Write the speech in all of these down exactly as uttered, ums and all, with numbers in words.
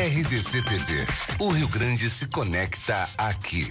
R D C T V. O Rio Grande se conecta aqui.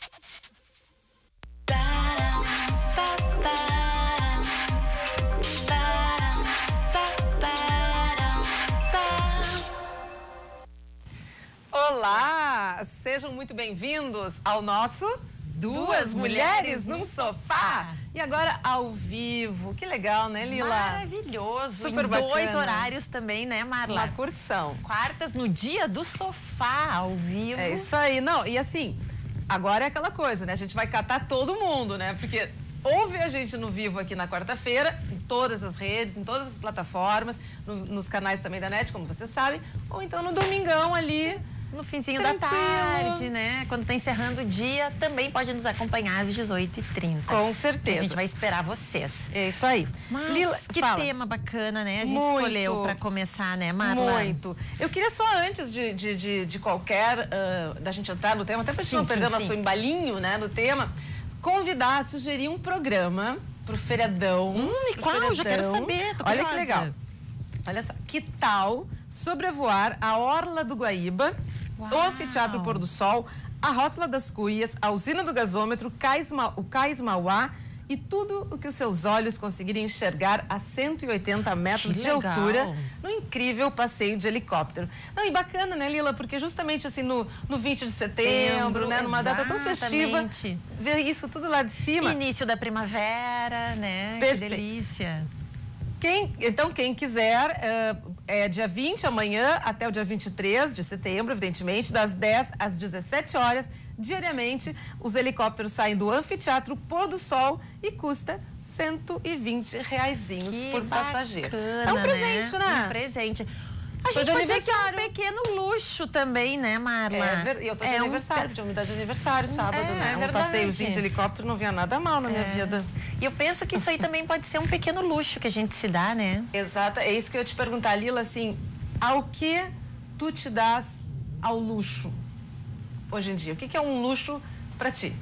Olá, sejam muito bem-vindos ao nosso Duas, Duas Mulheres num Sofá. E agora ao vivo, que legal, né, Lila? Maravilhoso, super em bacana. Dois horários também, né, Marla? Uma curtição. Quartas no dia do sofá, ao vivo. É isso aí, não, e assim, agora é aquela coisa, né, a gente vai catar todo mundo, né, porque ouve a gente no vivo aqui na quarta-feira, em todas as redes, em todas as plataformas, no, nos canais também da NET, como vocês sabem, ou então no domingão ali, no finzinho tranquilo. Da tarde, né? Quando tá encerrando o dia, também pode nos acompanhar às dezoito e trinta. Com certeza. A gente vai esperar vocês. É isso aí. Mas Lila, que fala. tema bacana, né? A gente Muito. escolheu para começar, né, Marla? Muito. Eu queria só, antes de, de, de, de qualquer, uh, da gente entrar no tema, até para a gente não perder nosso embalinho, né, no tema, convidar, sugerir um programa pro feriadão. Hum, e pro qual? feriadão. Já quero saber. Tô Olha curiosa. que legal. Olha só, que tal sobrevoar a Orla do Guaíba, Uau. o Anfiteatro Pôr do Sol, a Rótula das Cuias, a Usina do Gasômetro, Cais Ma, o Cais Mauá e tudo o que os seus olhos conseguirem enxergar a cento e oitenta metros Que de legal. altura no incrível passeio de helicóptero. Não, e bacana, né, Lila? Porque justamente assim no, no vinte de setembro, né, numa data tão festiva, Exatamente. ver isso tudo lá de cima. Início da primavera, né? Perfeito. Que delícia. Quem, então, quem quiser, uh, é dia vinte, amanhã, até o dia vinte e três de setembro, evidentemente, das dez às dezessete horas, diariamente, os helicópteros saem do Anfiteatro Pôr do Sol e custa cento e vinte reaisinhos Que por passageiro. bacana, É um presente, né? Um presente. A Foi gente de pode dizer que é um aniversário. pequeno luxo também, né, Marla? É, ver- eu tô de É um aniversário, pe- de umidade de aniversário, sábado, É, né? é Um verdade. passeiozinho de helicóptero não vinha nada mal na minha É. vida. E eu penso que isso aí também pode ser um pequeno luxo que a gente se dá, né? Exato, é isso que eu ia te perguntar, Lila, assim, ao que tu te dás ao luxo hoje em dia? O que, que é um luxo pra ti?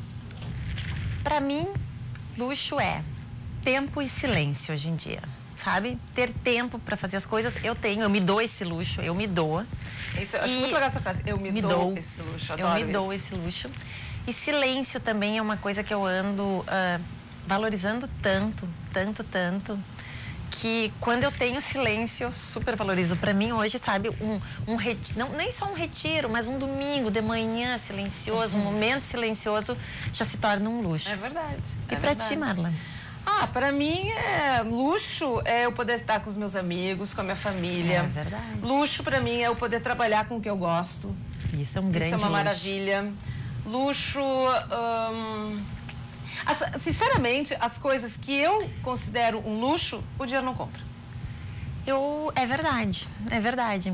Pra mim, luxo é tempo e silêncio hoje em dia, sabe? Ter tempo pra fazer as coisas, eu tenho, eu me dou esse luxo, eu me dou. Isso, eu acho E muito legal essa frase, eu me, me dou, dou esse luxo, Eu adoro me dou isso. esse luxo. E silêncio também é uma coisa que eu ando ah, valorizando tanto, tanto, tanto, que quando eu tenho silêncio, eu super valorizo. Pra mim hoje, sabe, um, um retiro, não, nem só um retiro, mas um domingo de manhã silencioso, um momento silencioso, já se torna um luxo. É verdade. E pra ti, Marla? Ah, pra mim é luxo é eu poder estar com os meus amigos, com a minha família. É verdade. Luxo pra mim é eu poder trabalhar com o que eu gosto. Isso é um grande Isso é uma luxo. maravilha. Luxo, hum, as- sinceramente, as coisas que eu considero um luxo, o dinheiro não compra. Eu, é verdade, é verdade.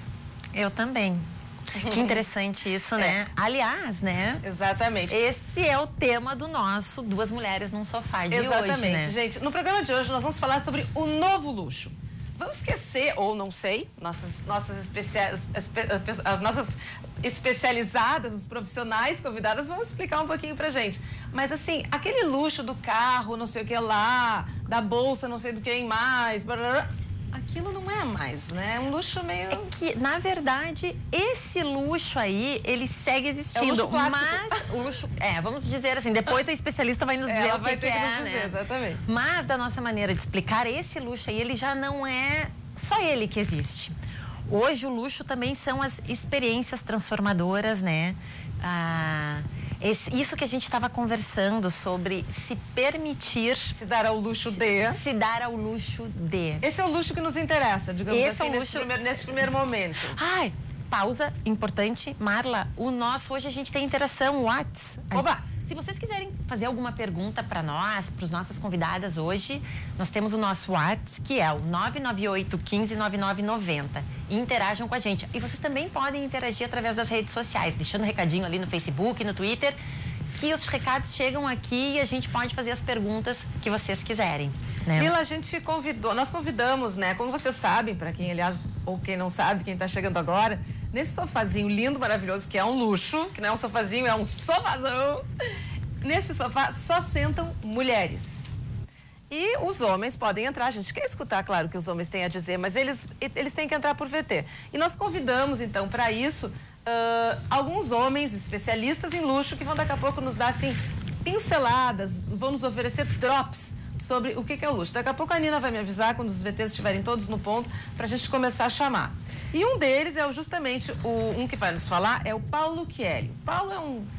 Eu também. Que interessante isso, né? Aliás, né? Exatamente. Esse é o tema do nosso Duas Mulheres num Sofá de Exatamente, hoje, né? gente. No programa de hoje nós vamos falar sobre o novo luxo. Vamos esquecer, ou não sei, nossas, nossas especiais, as nossas especializadas, os profissionais convidadas vão explicar um pouquinho pra gente. Mas assim, aquele luxo do carro, não sei o que lá, da bolsa, não sei do que mais, blá, blá, blá, aquilo não é mais, né? É um luxo meio... Que, na verdade, esse luxo aí, ele segue existindo. É o luxo clássico. Mas o luxo... É, vamos dizer assim, depois a especialista vai nos dizer Ela o vai que, ter que que é, nos dizer, né? exatamente. Mas, da nossa maneira de explicar, esse luxo aí, ele já não é só ele que existe. Hoje, o luxo também são as experiências transformadoras, né? Ah, esse, isso que a gente estava conversando sobre se permitir... Se dar ao luxo de... Se dar ao luxo de... Esse é o luxo que nos interessa, digamos Esse assim, é o nesse, luxo- primeiro, nesse primeiro momento. Ai, pausa importante. Marla, o nosso, hoje a gente tem interação, Whats. Oba! Se vocês quiserem fazer alguma pergunta para nós, para as nossas convidadas hoje, nós temos o nosso Whats, que é o nove nove oito, um cinco, nove nove nove zero. E interajam com a gente. E vocês também podem interagir através das redes sociais, deixando um recadinho ali no Facebook, no Twitter, que os recados chegam aqui e a gente pode fazer as perguntas que vocês quiserem. Né? Lila, a gente convidou, nós convidamos, né? Como vocês sabem, para quem, aliás, ou quem não sabe, quem está chegando agora, nesse sofazinho lindo, maravilhoso, que é um luxo, que não é um sofazinho, é um sofazão. Nesse sofá só sentam mulheres. E os homens podem entrar, a gente quer escutar, claro, o que os homens têm a dizer, mas eles, eles têm que entrar por V T. E nós convidamos, então, para isso, uh, alguns homens especialistas em luxo que vão daqui a pouco nos dar, assim, pinceladas, vão nos oferecer drops sobre o que, que é o luxo. Daqui a pouco a Nina vai me avisar quando os V Ts estiverem todos no ponto para a gente começar a chamar. E um deles é justamente o um que vai nos falar, é o Paulo Chieli. O Paulo é um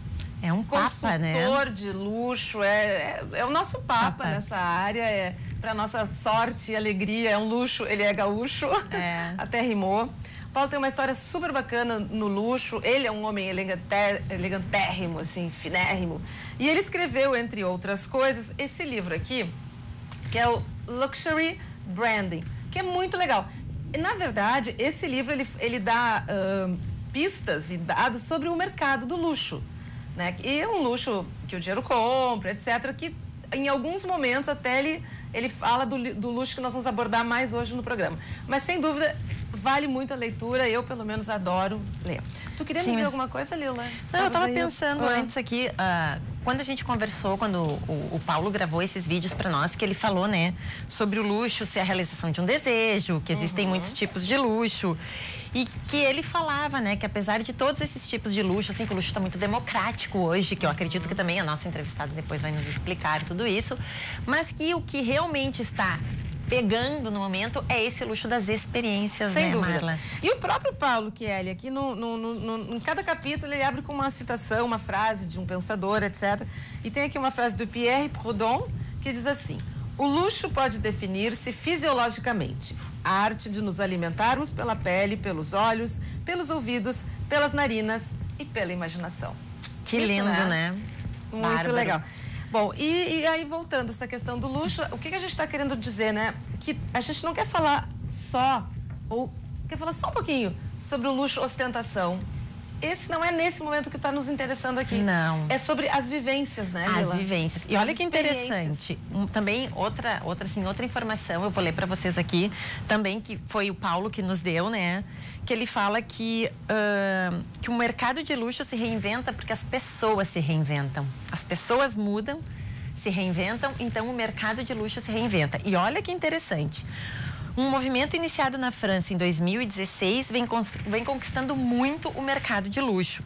É um papa, né? consultor de luxo, é, é, é o nosso papa, Papa. nessa área, é para nossa sorte e alegria, é um luxo, ele é gaúcho, É. até rimou. Paulo tem uma história super bacana no luxo, ele é um homem elegante, elegantérrimo, assim, finérrimo. E ele escreveu, entre outras coisas, esse livro aqui, que é o Luxury Branding, que é muito legal. E, na verdade, esse livro, ele, ele dá uh, pistas e dados sobre o mercado do luxo, né? E é um luxo que o dinheiro compra, etcétera, que em alguns momentos até ele, ele fala do, do luxo que nós vamos abordar mais hoje no programa. Mas, sem dúvida, vale muito a leitura, eu, pelo menos, adoro ler. Tu queria Sim, me dizer mas... alguma coisa, Lila? Não, eu Estavas estava aí? pensando Ah. antes aqui, uh, quando a gente conversou, quando o, o Paulo gravou esses vídeos para nós, que ele falou, né, sobre o luxo ser a realização de um desejo, que existem Uhum. muitos tipos de luxo. E que ele falava, né, que apesar de todos esses tipos de luxo, assim, que o luxo está muito democrático hoje, que eu acredito que também a nossa entrevistada depois vai nos explicar tudo isso, mas que o que realmente está pegando no momento é esse luxo das experiências, Sem né, dúvida. Marla? E o próprio Paulo Chieli, aqui no, no, no, no, em cada capítulo, ele abre com uma citação, uma frase de um pensador, etcétera. E tem aqui uma frase do Pierre Proudhon, que diz assim: o luxo pode definir-se fisiologicamente. A arte de nos alimentarmos pela pele, pelos olhos, pelos ouvidos, pelas narinas e pela imaginação. Que Muito, lindo, né? né? Muito Bárbaro. legal. Bom, e, e aí voltando a essa questão do luxo, o que, que a gente está querendo dizer, né? Que a gente não quer falar só, ou quer falar só um pouquinho sobre o luxo ostentação. Esse não é nesse momento que está nos interessando aqui. Não. É sobre as vivências, né, As Lila? vivências. E olha As que interessante. Um, também outra, outra, assim, outra informação, eu vou ler para vocês aqui, também que foi o Paulo que nos deu, né? Que ele fala que, uh, que o mercado de luxo se reinventa porque as pessoas se reinventam. As pessoas mudam, se reinventam, então o mercado de luxo se reinventa. E olha que interessante. Um movimento iniciado na França em dois mil e dezesseis vem, vem conquistando muito o mercado de luxo.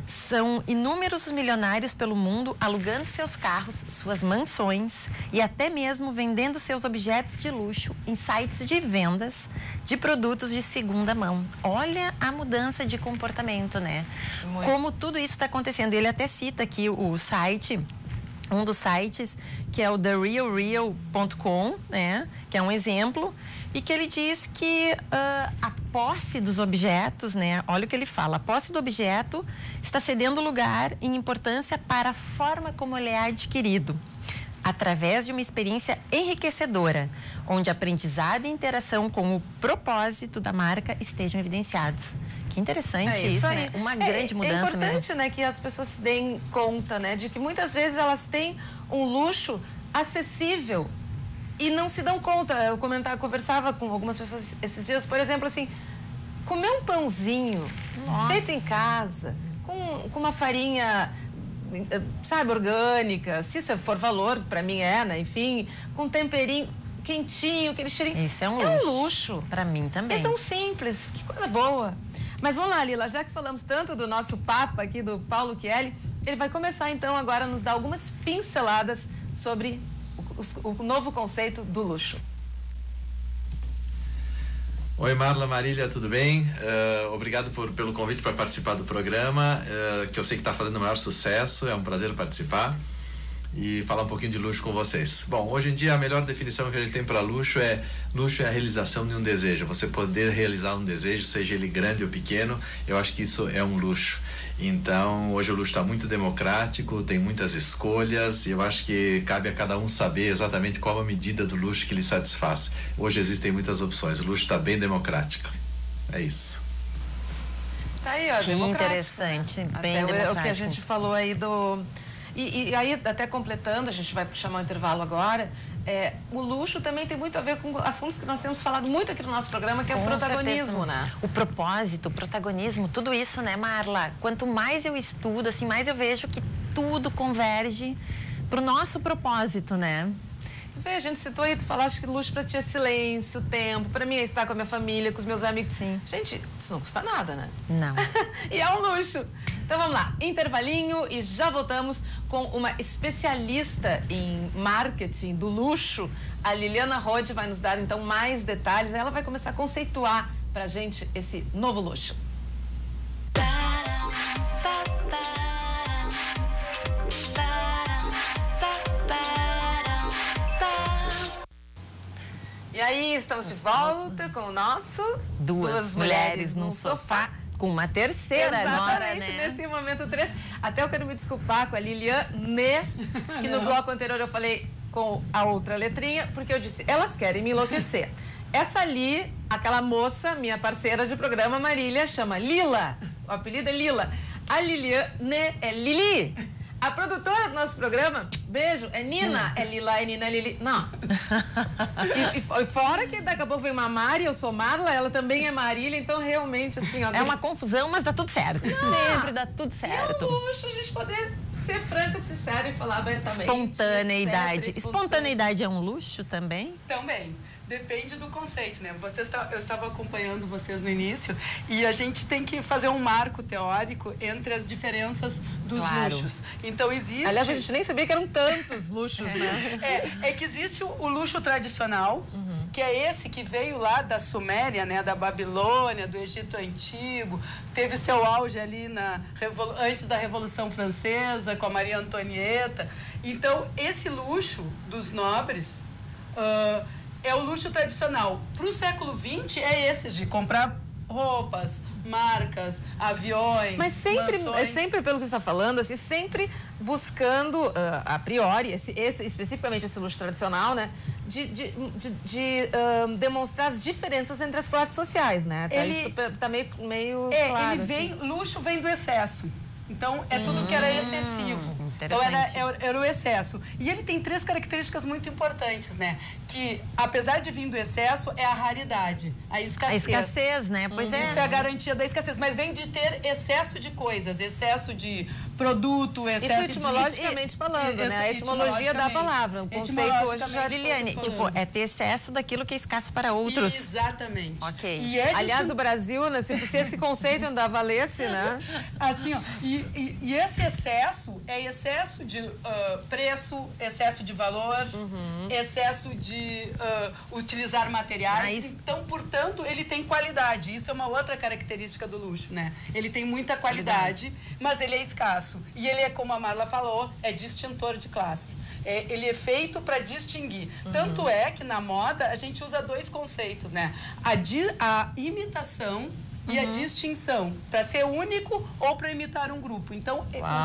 São inúmeros os milionários pelo mundo alugando seus carros, suas mansões e até mesmo vendendo seus objetos de luxo em sites de vendas de produtos de segunda mão. Olha a mudança de comportamento, né? Muito. Como tudo isso está acontecendo. Ele até cita aqui o site... Um dos sites, que é o the real real ponto com, né? Que é um exemplo, e que ele diz que uh, a posse dos objetos, né? Olha o que ele fala, a posse do objeto está cedendo lugar em importância para a forma como ele é adquirido, através de uma experiência enriquecedora, onde aprendizado e interação com o propósito da marca estejam evidenciados. Que interessante É isso, aí. né? Uma É, grande mudança É importante, mesmo. né, que as pessoas se deem conta, né, de que muitas vezes elas têm um luxo acessível e não se dão conta. Eu comentava, conversava com algumas pessoas esses dias, por exemplo, assim, comer um pãozinho Nossa. feito em casa, com, com uma farinha, sabe, orgânica, se isso for valor, para mim é, né, enfim, com um temperinho quentinho, aquele cheirinho. Isso é um É luxo. um luxo. Para mim também. É tão simples, que coisa boa. Mas vamos lá, Lila, já que falamos tanto do nosso papa aqui, do Paulo Chieli, ele vai começar então agora a nos dar algumas pinceladas sobre o, o novo conceito do luxo. Oi, Marla, Marília, tudo bem? Uh, obrigado por, pelo convite para participar do programa, uh, que eu sei que está fazendo o maior sucesso, é um prazer participar e falar um pouquinho de luxo com vocês. Bom, hoje em dia a melhor definição que a gente tem para luxo é luxo é a realização de um desejo, você poder realizar um desejo, seja ele grande ou pequeno, eu acho que isso é um luxo. Então, hoje o luxo está muito democrático, tem muitas escolhas e eu acho que cabe a cada um saber exatamente qual a medida do luxo que lhe satisfaz. Hoje existem muitas opções, o luxo está bem democrático. É isso. Tá aí, ó, Que democrático, interessante, né? bem Até o- o que a democrático. gente falou aí do... E, e aí, até completando, a gente vai chamar o intervalo agora, é, o luxo também tem muito a ver com assuntos que nós temos falado muito aqui no nosso programa, que é o Com protagonismo, certeza. né? O propósito, o protagonismo, tudo isso, né, Marla? Quanto mais eu estudo, assim, mais eu vejo que tudo converge pro nosso propósito, né? tu vê, a gente citou aí, tu falaste que luxo pra ti é silêncio, tempo, pra mim é estar com a minha família, com os meus amigos. Sim. Gente, isso não custa nada, né? Não. E é um luxo. Então vamos lá, intervalinho e já voltamos com uma especialista em marketing do luxo. A Liliana Rode vai nos dar então mais detalhes. Ela vai começar a conceituar pra gente esse novo luxo. E aí, estamos de volta com o nosso Duas, Duas Mulheres num Sofá, com uma terceira agora, Exatamente, né? nesse momento três. Até eu quero me desculpar com a Liliane, que no bloco anterior eu falei com a outra letrinha, porque eu disse, elas querem me enlouquecer. Essa ali, aquela moça, minha parceira de programa, Marília, chama Lila. O apelido é Lila. A Liliane é Lili. A produtora do nosso programa, beijo, é Nina, é Lila, é Nina, é Lili. Não. E, e fora que daqui a pouco vem uma Mari, eu sou Marla, ela também é Marília, então realmente assim, ó. É uma confusão, mas dá tudo certo. Não. Sempre dá tudo certo. E é um luxo a gente poder ser franca, sincera e falar abertamente. Espontaneidade. etcétera. Espontaneidade é um luxo também? Também. Depende do conceito, né? Você está, eu estava acompanhando vocês no início e a gente tem que fazer um marco teórico entre as diferenças dos claro. luxos. Então, existe... Aliás, a gente nem sabia que eram tantos luxos, né? É, é que existe o, o luxo tradicional, uhum. que é esse que veio lá da Suméria, né? Da Babilônia, do Egito Antigo, teve seu auge ali na, antes da Revolução Francesa, com a Maria Antonieta. Então, esse luxo dos nobres... Uh, é o luxo tradicional. Para o século vinte, é esse de comprar roupas, marcas, aviões, mas sempre, mansões. É sempre pelo que você está falando, assim, sempre buscando, uh, a priori, esse, esse, especificamente esse luxo tradicional, né? De, de, de, de uh, demonstrar as diferenças entre as classes sociais, né? Tá, ele, isso tá meio, meio é, claro. Ele vem, assim. Luxo vem do excesso. Então, é tudo que era excessivo. Então, era, era o excesso. E ele tem três características muito importantes, né? Que, apesar de vir do excesso, é a raridade, a escassez. A escassez, né? Pois é. Isso é a garantia da escassez. Mas vem de ter excesso de coisas, excesso de produto, excesso Isso etimologicamente de... falando, né? A etimologia da palavra. O conceito hoje já... Liliane, tipo, é ter excesso daquilo que é escasso para outros. Exatamente. Ok. E é Aliás, disso... o Brasil, né? Se, se esse conceito ainda valesse, né? Assim, ó. E, e, e esse excesso é excesso de uh, preço, excesso de valor, uhum. excesso de uh, utilizar materiais. Mas... Então, portanto, ele tem qualidade. Isso é uma outra característica do luxo, né? Ele tem muita qualidade, qualidade. Mas ele é escasso. E ele é, como a Marla falou, é distintor de classe. É, ele é feito para distinguir. Uhum. Tanto é que na moda a gente usa dois conceitos, né? A, di, a imitação e uhum. a distinção, para ser único ou para imitar um grupo. Então,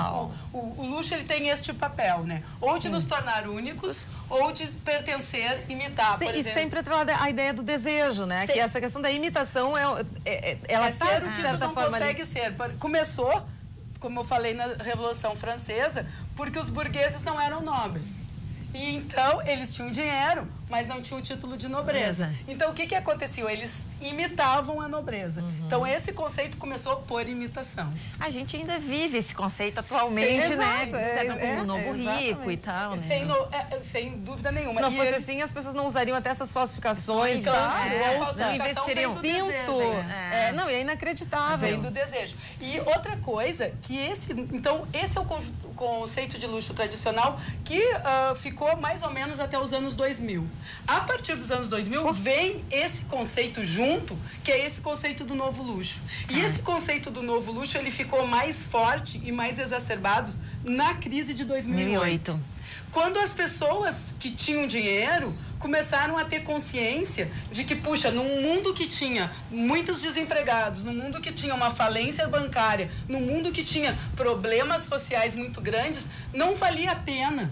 o, o, o luxo ele tem este papel, né? Ou de Sim. nos tornar únicos, ou de pertencer, imitar, Sim, por exemplo. E sempre a ideia do desejo, né? Sim. Que essa questão da imitação, é, é, ela é tá, ser o que de tu certa não forma, consegue ali. ser. Começou, como eu falei na Revolução Francesa, porque os burgueses não eram nobres. E então, eles tinham dinheiro, mas não tinham o título de nobreza. nobreza. Então, o que que aconteceu? Eles imitavam a nobreza. Uhum. Então, esse conceito começou por imitação. A gente ainda vive esse conceito atualmente, Sim, né? Exato, é, como é, um novo é, rico e tal, né? Sem, no, é, sem dúvida nenhuma. Se não e fosse ele... assim, as pessoas não usariam até essas falsificações. Claro, é, a falsificação investiriam vem do cinto. desejo, né? É, não, e é inacreditável. Vem do desejo. E outra coisa, que esse... Então, esse é o conceito de luxo tradicional que uh, ficou mais ou menos até os anos dois mil. A partir dos anos dois mil, vem esse conceito junto, que é esse conceito do novo luxo. E esse conceito do novo luxo, ele ficou mais forte e mais exacerbado na crise de dois mil e oito. Quando as pessoas que tinham dinheiro começaram a ter consciência de que, puxa, num mundo que tinha muitos desempregados, num mundo que tinha uma falência bancária, num mundo que tinha problemas sociais muito grandes, não valia a pena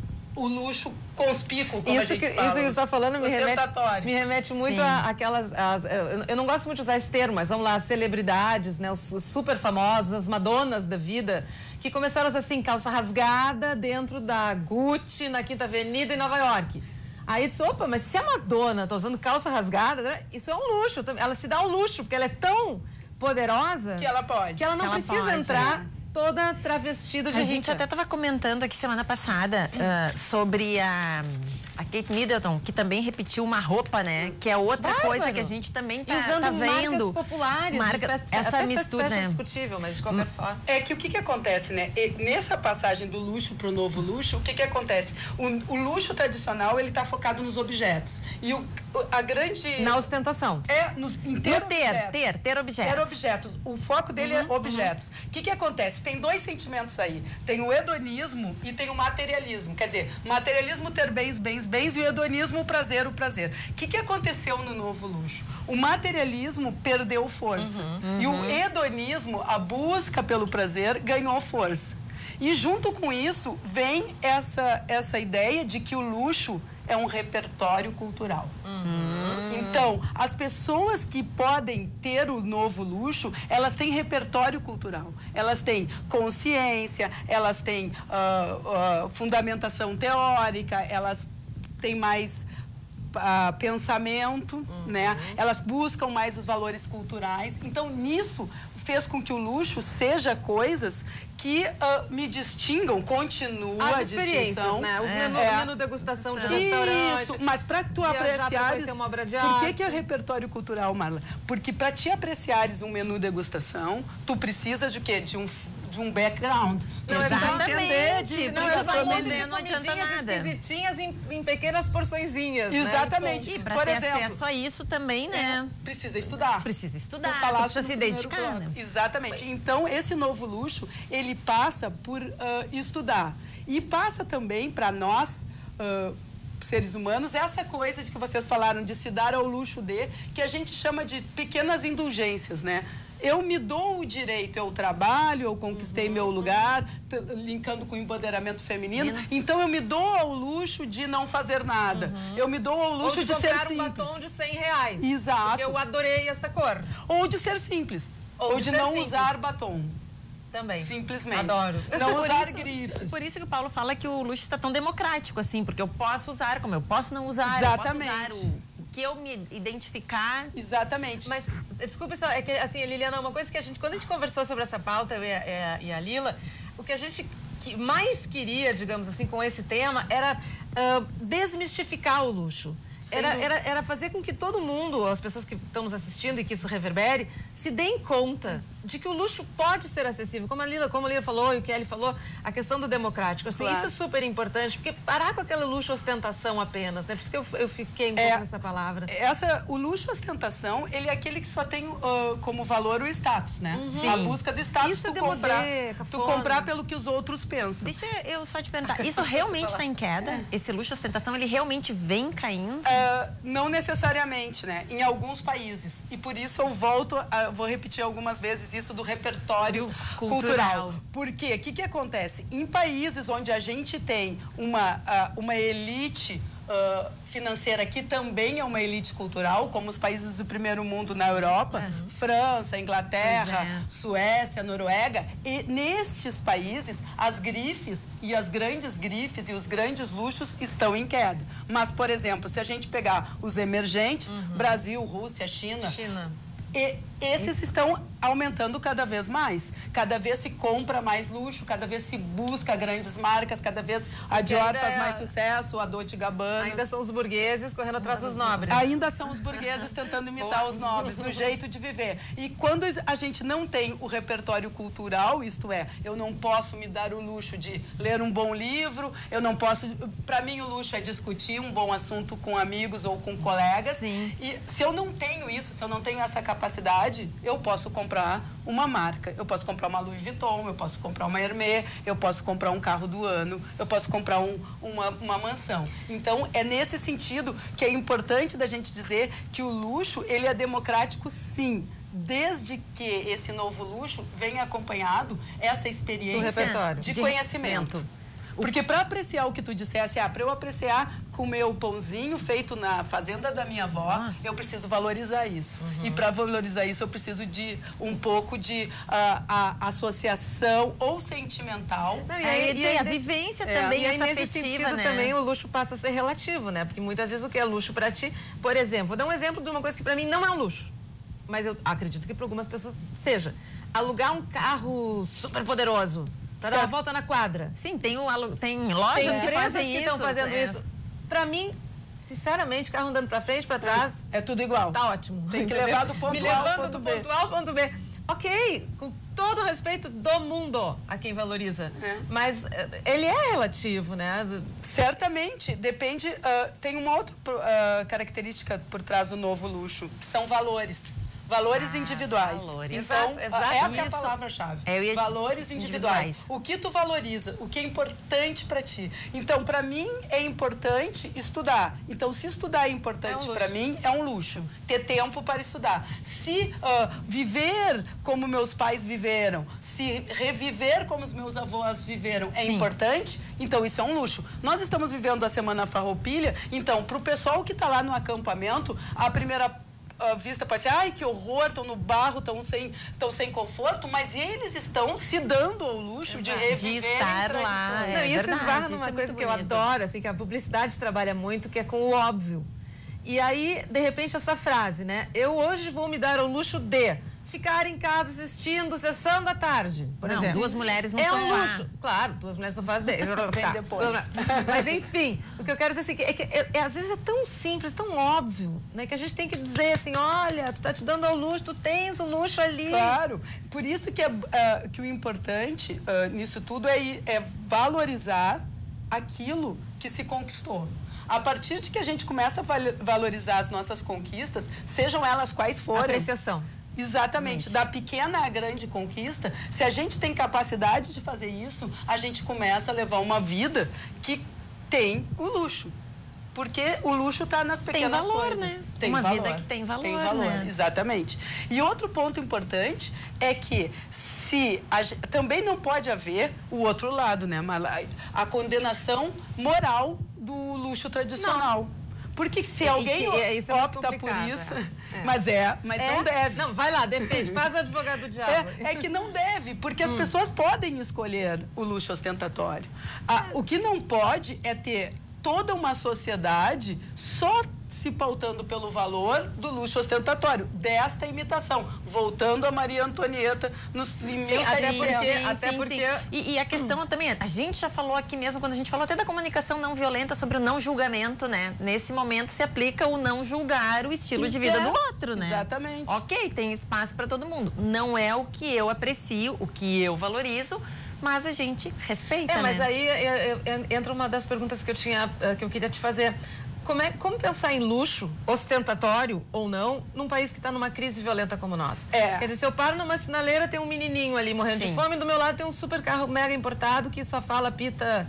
o luxo conspícuo, como isso a gente que, fala. Isso que você está falando me remete, me remete muito àquelas... Eu não gosto muito de usar esse termo, mas vamos lá, as celebridades, né, os, os super famosos, as madonas da vida, que começaram a usar assim, calça rasgada dentro da Gucci, na Quinta Avenida, em Nova York. Aí disse, opa, mas se a Madonna está usando calça rasgada, né, isso é um luxo. Ela se dá um luxo, porque ela é tão poderosa... Que ela pode. Que ela não que ela precisa pode, entrar... né? Toda travestida de A rica. gente até estava comentando aqui semana passada uh, sobre a A Kate Middleton, que também repetiu uma roupa, né? Que é outra Bárbaro. coisa que a gente também tá, E usando tá vendo. marcas populares. Marca, festa, essa até mistura, festa né? discutível, mas de qualquer forma. É que o que, que acontece, né? E nessa passagem do luxo para o novo luxo, o que, que acontece? O, o luxo tradicional, ele está focado nos objetos. E o, a grande... Na ostentação. É, nos, em ter No ter, objetos. ter, ter objetos. Ter objetos. O foco dele Uhum, é objetos. O que, que acontece? Tem dois sentimentos aí. Tem o hedonismo e tem o materialismo. Quer dizer, materialismo, ter bens, bens, bens, e o hedonismo, o prazer, o prazer. O que, que aconteceu no novo luxo? O materialismo perdeu força. Uhum, E o hedonismo, a busca pelo prazer, ganhou força. E junto com isso, vem essa, essa ideia de que o luxo é um repertório cultural. Uhum. Então, as pessoas que podem ter o novo luxo, elas têm repertório cultural. Elas têm consciência, elas têm uh, uh, fundamentação teórica, elas têm mais uh, pensamento, uhum. né? Elas buscam mais os valores culturais. Então, nisso, fez com que o luxo seja coisas que uh, me distingam, continua As a experiências, distinção. né? Os É. menu, É. menu degustação de Isso, restaurante. mas para tu viajar pra apreciares, conhecer uma obra de por que arte. que é repertório cultural, Marla? Porque para te apreciares um menu degustação, tu precisa de quê? De um de um background. Tu Não, precisa exatamente. entender de Não, de é só um monte de aprender, não adianta comidinhas nada. esquisitinhas em, em pequenas porçõezinhas. né? Exatamente. E para Por ter exemplo, acesso a isso também, né? precisa estudar. Precisa estudar, Tu falaste precisa no se primeiro dedicar, bloco. né? Exatamente. Então, esse novo luxo, ele passa por uh, estudar. E passa também para nós, uh, seres humanos, essa coisa de que vocês falaram de se dar ao luxo de, que a gente chama de pequenas indulgências, né? Eu me dou o direito, eu trabalho, eu conquistei meu lugar, t- linkando com o empoderamento feminino, então eu me dou ao luxo de não fazer nada. Eu me dou ao Ou luxo de, de ser comprar um simples. batom de cem reais. Exato. Porque eu adorei essa cor. Ou de ser simples. Ou Ou, de de, ser não simples. usar batom. Também. Simplesmente. Adoro. Não Por usar isso- grifes. Por isso que o Paulo fala que o luxo está tão democrático, assim, porque eu posso usar, como eu posso não usar. Exatamente. Eu posso usar o, o que eu me identificar. Exatamente. Mas, desculpe só, é que, assim, Liliana, uma coisa que a gente, quando a gente conversou sobre essa pauta, eu e a, e a Lila, o que a gente que mais queria, digamos assim, com esse tema, era uh, desmistificar o luxo. Era, era, era fazer com que todo mundo, as pessoas que estão nos assistindo e que isso reverbere, se deem conta de que o luxo pode ser acessível. Como a Lila, como a Lila falou e o Kelly falou, a questão do democrático. Assim, Claro. isso é super importante, porque parar com aquele luxo ostentação apenas, né? Por isso que eu, eu fiquei um pouco É. nessa palavra. Essa, o luxo ostentação, ele é aquele que só tem uh, como valor o status, né? A busca do status, Isso é tu, demodé, comprar, tu cafona. comprar pelo que os outros pensam. Deixa eu só te perguntar, isso realmente está em queda? Esse luxo ostentação, ele realmente vem caindo? Uh, não necessariamente, né? Em alguns países. E por isso eu volto, a, vou repetir algumas vezes isso do repertório Cultural. cultural. Por quê? O que, que acontece? Em países onde a gente tem uma, uh, uma elite uh, financeira que também é uma elite cultural, como os países do primeiro mundo na Europa, França, Inglaterra, Pois é. Suécia, Noruega, e nestes países as grifes e as grandes grifes e os grandes luxos estão em queda. Mas, por exemplo, se a gente pegar os emergentes, Brasil, Rússia, China, China. e esses estão aumentando cada vez mais. Cada vez se compra mais luxo, cada vez se busca grandes marcas, cada vez a Dior ainda faz é- mais sucesso, a Dolce Gabbana. Ainda são os burgueses correndo atrás dos nobres. Ainda são os burgueses tentando imitar os nobres no jeito de viver. E quando a gente não tem o repertório cultural, isto é, eu não posso me dar o luxo de ler um bom livro, eu não posso... Para mim, o luxo é discutir um bom assunto com amigos ou com colegas. Sim. E se eu não tenho isso, se eu não tenho essa capacidade, eu posso comprar uma marca. Eu posso comprar uma Louis Vuitton, eu posso comprar uma Hermès, eu posso comprar um carro do ano, eu posso comprar um, uma, uma mansão. Então, é nesse sentido que é importante da gente dizer que o luxo, ele é democrático, sim, desde que esse novo luxo venha acompanhado essa experiência Do repertório. de, De conhecimento. Porque para apreciar o que tu dissesse, ah, para eu apreciar com o meu pãozinho feito na fazenda da minha avó, Ah. eu preciso valorizar isso. Uhum. E para valorizar isso, eu preciso de um pouco de ah, a associação ou sentimental. Não, É, eu ia dizer, aí a nesse- vivência é, também, E aí, essa nesse afetiva, sentido, né? também o luxo passa a ser relativo, né? Porque muitas vezes o que é luxo pra ti... Por exemplo, vou dar um exemplo de uma coisa que pra mim não é um luxo. Mas eu acredito que para algumas pessoas seja. Alugar um carro super poderoso para dar uma Certo. volta na quadra. Sim, tem, o, alu- tem lojas Tem que empresas fazem que isso. estão fazendo é. isso. pra mim, sinceramente, carro andando pra frente, pra trás... É tudo igual. Tá ótimo. Tem que levar do ponto Me A ao levando ponto do B. ponto A ao ponto B. Ok, com todo o respeito do mundo a quem valoriza. É. Mas eh, ele é relativo, né? Certamente, depende. Uh, tem uma outra uh, característica por trás do novo luxo, que são valores. Valores Ah, individuais. valores. Então, Exato, exato. essa é a Isso. palavra-chave. É, eu ia- Valores individuais. individuais. O que tu valoriza, o que é importante para ti. Então, para mim, é importante estudar. Então, se estudar é É importante um para luxo. mim, é um luxo. Ter tempo para estudar. Se uh, viver como meus pais viveram, se reviver como os meus avós viveram é Sim. importante, então isso é um luxo. Nós estamos vivendo a Semana Farroupilha, então, para o pessoal que está lá no acampamento, a primeira a vista pode ser, ai, que horror, estão no barro, estão sem, estão sem conforto, mas eles estão se dando ao luxo de Exato. reviver De estar lá, tradições. é. Não, e isso verdade, esbarra isso numa é coisa muito que eu bonito. adoro, assim, que a publicidade trabalha muito, que é com o óbvio. E aí, de repente, essa frase, né? Eu hoje vou me dar ao luxo de ficar em casa assistindo Sessão da Tarde, por Não, exemplo. duas mulheres no é um sofá. luxo. Claro, duas mulheres no sofá. De... Vem depois. Mas, enfim, o que eu quero dizer assim, é que é, é, às vezes é tão simples, tão óbvio, né? Que a gente tem que dizer assim, olha, tu tá te dando ao luxo, tu tens um luxo ali. Claro, por isso que, é, ah, que o importante ah, nisso tudo é, ir- é valorizar aquilo que se conquistou. A partir de que a gente começa a val- valorizar as nossas conquistas, sejam elas quais forem. Apreciação. Exatamente. Da pequena à grande conquista, se a gente tem capacidade de fazer isso, a gente começa a levar uma vida que tem o luxo. Porque o luxo está nas pequenas valor, coisas. né? Tem Uma valor. vida que tem valor, Tem valor, né? exatamente. E outro ponto importante é que se a ge- também não pode haver o outro lado, né, Marla? A condenação moral do luxo tradicional. Porque se E- e alguém que- é- isso é mais opta por complicado, isso, é. É. mas é, mas É? não deve. Não, vai lá, defende, faz o advogado do diabo. É, é que não deve, porque Hum. as pessoas podem escolher o luxo ostentatório. Ah, o que não pode é ter toda uma sociedade só se pautando pelo valor do luxo ostentatório, desta imitação. Voltando a Maria Antonieta nos Sim, mil e até setecentos. porque- Sim, até sim, porque- sim. E, e a questão também, é, a gente já falou aqui mesmo, quando a gente falou até da comunicação não violenta sobre o não julgamento, né? Nesse momento se aplica o não julgar o estilo de vida do Exato, outro, né? exatamente. Ok, tem espaço para todo mundo. Não é o que eu aprecio, o que eu valorizo, mas a gente respeita, É, mas né? aí é, é, é, entra uma das perguntas que eu tinha, eh, que eu queria te fazer. Como, é, como pensar em luxo, ostentatório ou não, num país que está numa crise violenta como nós? É. Quer dizer, se eu paro numa sinaleira, tem um menininho ali morrendo Sim. de fome, do meu lado tem um super carro mega importado que só fala pita,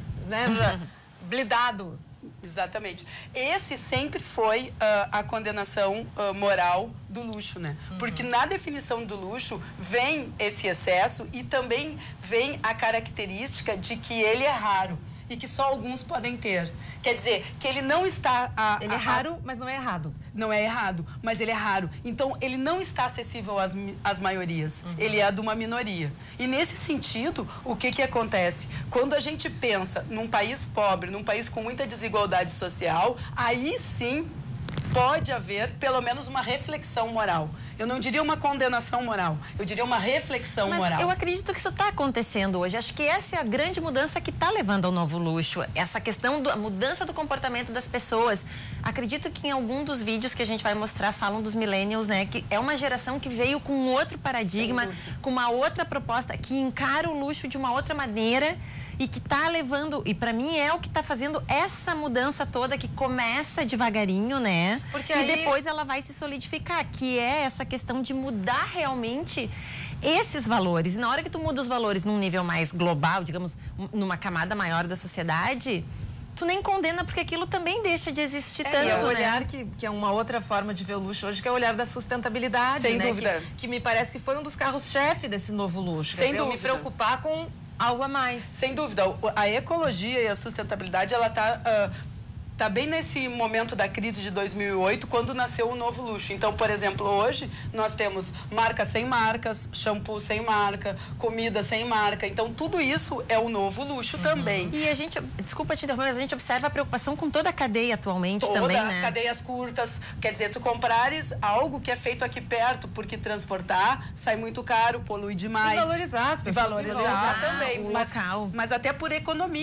né, blindado. Exatamente. Esse sempre foi ah, a condenação ah, moral do luxo, né? Porque na definição do luxo vem esse excesso e também vem a característica de que ele é raro e que só alguns podem ter. Quer dizer, que ele não está... A, Ele é a- raro, mas não é errado. Não é errado, mas ele é raro. Então, ele não está acessível às, mi- às maiorias. Ele é de uma minoria. E, nesse sentido, o que, que acontece? Quando a gente pensa num país pobre, num país com muita desigualdade social, aí sim pode haver, pelo menos, uma reflexão moral. Eu não diria uma condenação moral, eu diria uma reflexão Mas moral. eu acredito que isso está acontecendo hoje. Acho que essa é a grande mudança que está levando ao novo luxo. Essa questão da mudança do comportamento das pessoas. Acredito que em algum dos vídeos que a gente vai mostrar falam dos millennials, né? Que é uma geração que veio com outro paradigma, Sem dúvida. com uma outra proposta, que encara o luxo de uma outra maneira e que está levando, e para mim é o que está fazendo essa mudança toda que começa devagarinho, né? Porque e aí- depois ela vai se solidificar, que é essa questão de mudar realmente esses valores. E na hora que tu muda os valores num nível mais global, digamos, numa camada maior da sociedade, tu nem condena porque aquilo também deixa de existir É, tanto, e é o né? olhar que, que é uma outra forma de ver o luxo hoje, que é o olhar da sustentabilidade, Sem né? dúvida. Que, que me parece que foi um dos carros-chefe desse novo luxo. Quer Sem dizer, eu me dúvida. preocupar com algo a mais. Sem dúvida, o- a ecologia e a sustentabilidade, ela está tá bem nesse momento da crise de dois mil e oito, quando nasceu o novo luxo. Então, por exemplo, hoje nós temos marcas sem marcas, shampoo sem marca, comida sem marca. Então, tudo isso é o novo luxo também. E a gente, desculpa te interromper, mas a gente observa a preocupação com toda a cadeia atualmente Todas também, as né? cadeias curtas, quer dizer, tu comprares algo que é feito aqui perto, porque transportar sai muito caro, polui demais. E valorizar as E pessoas. valorizar valorizar também, o mas, local. mas até por economia.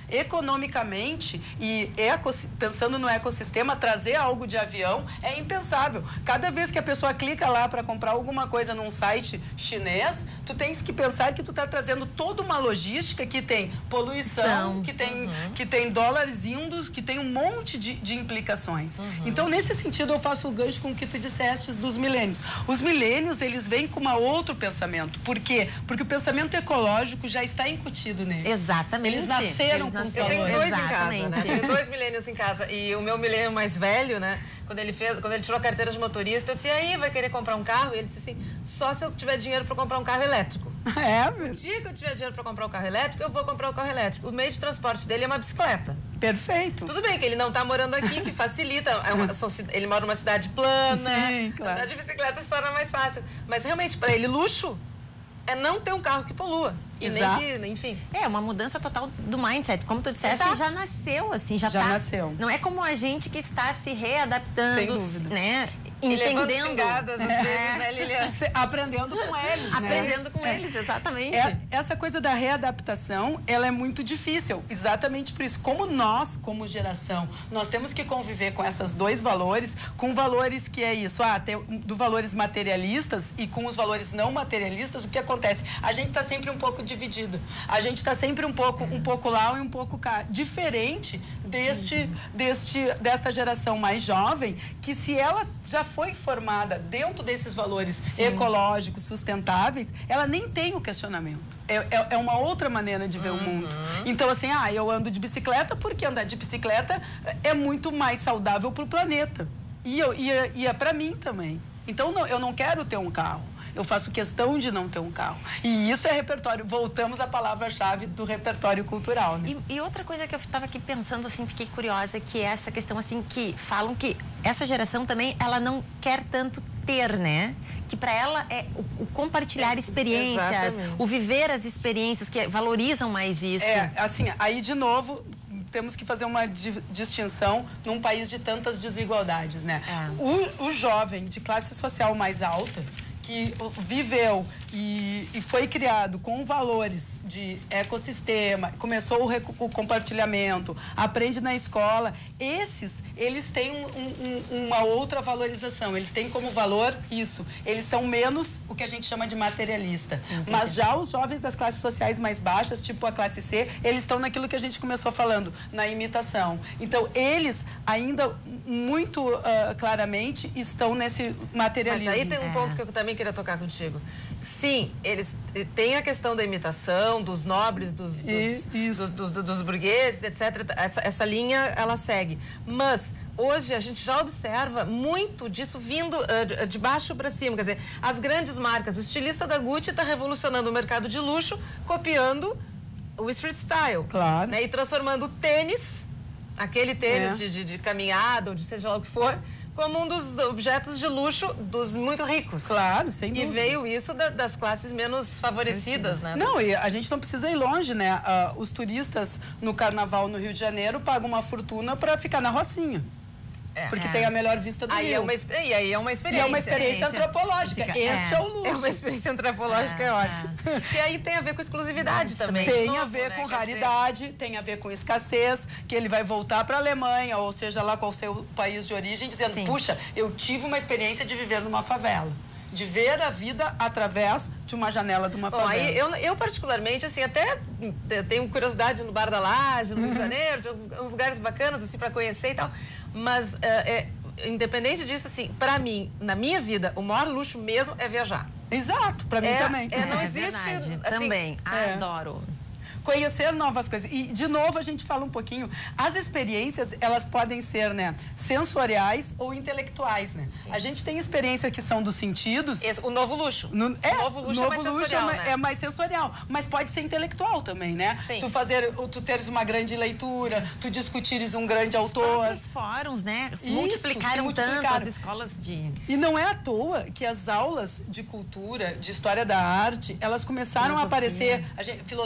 Economicamente e eco, pensando no ecossistema, trazer algo de avião é impensável. Cada vez que a pessoa clica lá para comprar alguma coisa num site chinês, tu tens que pensar que tu está trazendo toda uma logística que tem poluição, São. que tem, Uhum. que tem dólares indos, que tem um monte de, de implicações. Uhum. Então, nesse sentido, eu faço o gancho com o que tu disseste dos milênios. Os milênios, eles vêm com uma outro pensamento. Por quê? Porque o pensamento ecológico já está incutido neles. Exatamente. Eles nasceram com Eu tenho dois em casa, né? Exatamente. Tenho dois milênios em casa. E o meu milênio mais velho, né? Quando ele fez, quando ele tirou a carteira de motorista, eu disse, e aí, vai querer comprar um carro? E ele disse assim, só se eu tiver dinheiro para comprar um carro elétrico. É, No dia que eu tiver dinheiro para comprar um carro elétrico, eu vou comprar um carro elétrico. O meio de transporte dele é uma bicicleta. perfeito. Tudo bem que ele não está morando aqui, que facilita. É uma, são, ele mora numa cidade plana. Sim, claro. Andar de bicicleta se torna mais fácil. Mas realmente, para ele, luxo é não ter um carro que polua. E Exato. nem que, enfim. É, uma mudança total do mindset. Como tu disseste, Exato. já nasceu, assim, já, Já tá. nasceu. Não é como a gente que está se readaptando, Sem dúvida. né? E levando Entendendo. xingadas, às vezes, né, Lilian? Cê- Aprendendo com eles, né? Aprendendo com É. eles, exatamente. É, essa coisa da readaptação, ela é muito difícil, exatamente por isso. Como nós, como geração, nós temos que conviver com esses dois valores, com valores que é isso, ah, tem, do valores materialistas e com os valores não materialistas, o que acontece? A gente está sempre um pouco dividido. A gente está sempre um pouco, um pouco lá e um pouco cá. Diferente deste, deste, desta geração mais jovem, que se ela já foi formada dentro desses valores ecológicos, sustentáveis, ela nem tem o questionamento. É, é, é uma outra maneira de ver o mundo. Então, assim, ah, eu ando de bicicleta porque andar de bicicleta é muito mais saudável para o planeta. E, eu, e, é- e é para mim também. Então, não, eu não quero ter um carro. Eu faço questão de não ter um carro. E isso é repertório. Voltamos à palavra-chave do repertório cultural, né? E, e outra coisa que eu estava aqui pensando, assim, fiquei curiosa, que é essa questão, assim, que falam que essa geração também, ela não quer tanto ter, né? Que para ela é o, o compartilhar experiências, Exatamente. o viver as experiências, que valorizam mais isso. É, assim, aí de novo temos que fazer uma di- distinção num país de tantas desigualdades, né? É. O, o jovem de classe social mais alta que viveu e, e foi criado com valores de ecossistema, começou o, recu- o compartilhamento, aprende na escola, esses, eles têm um- um- um- uma outra valorização, eles têm como valor isso, eles são menos o que a gente chama de materialista. Mas já os jovens das classes sociais mais baixas, tipo a classe C, eles estão naquilo que a gente começou falando, na imitação. Então, eles ainda muito ah, claramente estão nesse materialismo. Mas aí tem um ponto que eu também queria tocar contigo. Sim, eles têm a questão da imitação, dos nobres, dos, dos, E- isso. dos, dos- dos burgueses, etcétera. Essa, essa linha, ela segue. Mas, hoje, a gente já observa muito disso vindo ah, de baixo para cima. Quer dizer, as grandes marcas, o estilista da Gucci está revolucionando o mercado de luxo, copiando o street style. Claro. Né? E transformando o tênis, aquele tênis É. de, de, de caminhada, ou de seja lá o que for, como um dos objetos de luxo dos muito ricos. Claro, sem E dúvida. veio isso da- das classes menos favorecidas, né? Não, e a gente não precisa ir longe, né? Ah, os turistas no carnaval no Rio de Janeiro pagam uma fortuna para ficar na Rocinha. É. Porque É. tem a melhor vista do Aí Rio. é uma, exp- e aí é uma E experiência. é uma experiência experiência. antropológica. Fica- Este é. é o luxo. É uma experiência antropológica, é, É, ótimo. Que aí tem a ver com exclusividade também. Tem Novo, a ver né? com Quer dizer, raridade, tem a ver com escassez, que ele vai voltar para a Alemanha, ou seja lá qual seu país de origem, dizendo, Sim. puxa, eu tive uma experiência de viver numa favela. De ver a vida através de uma janela de uma Bom, favela. aí eu, eu particularmente, assim, até eh, tenho curiosidade no Bar da Laje, no Rio de Janeiro, de uns, uns lugares bacanas, assim, para conhecer e tal. Mas, eh, eh, independente disso, assim, para mim, na minha vida, o maior luxo mesmo é viajar. Exato, para mim É- também. é, não É existe, verdade. assim, Também, é. adoro. Conhecer novas coisas. E, de novo, a gente fala um pouquinho. As experiências, elas podem ser, né, sensoriais ou intelectuais, né? A gente tem experiências que são dos sentidos. Esse- o novo luxo. No, é, o novo luxo é mais sensorial, ma- né? é mais sensorial, mas pode ser intelectual também, né? Sim. Tu fazer, tu teres uma grande leitura, tu discutires um grande Os autor. próprios fóruns, né? Se Isso, multiplicaram se multiplicaram. tanto as escolas de... E não é à toa que as aulas de cultura, de história da arte, elas começaram a Filosofia. aparecer. A gente- filosofia, a gente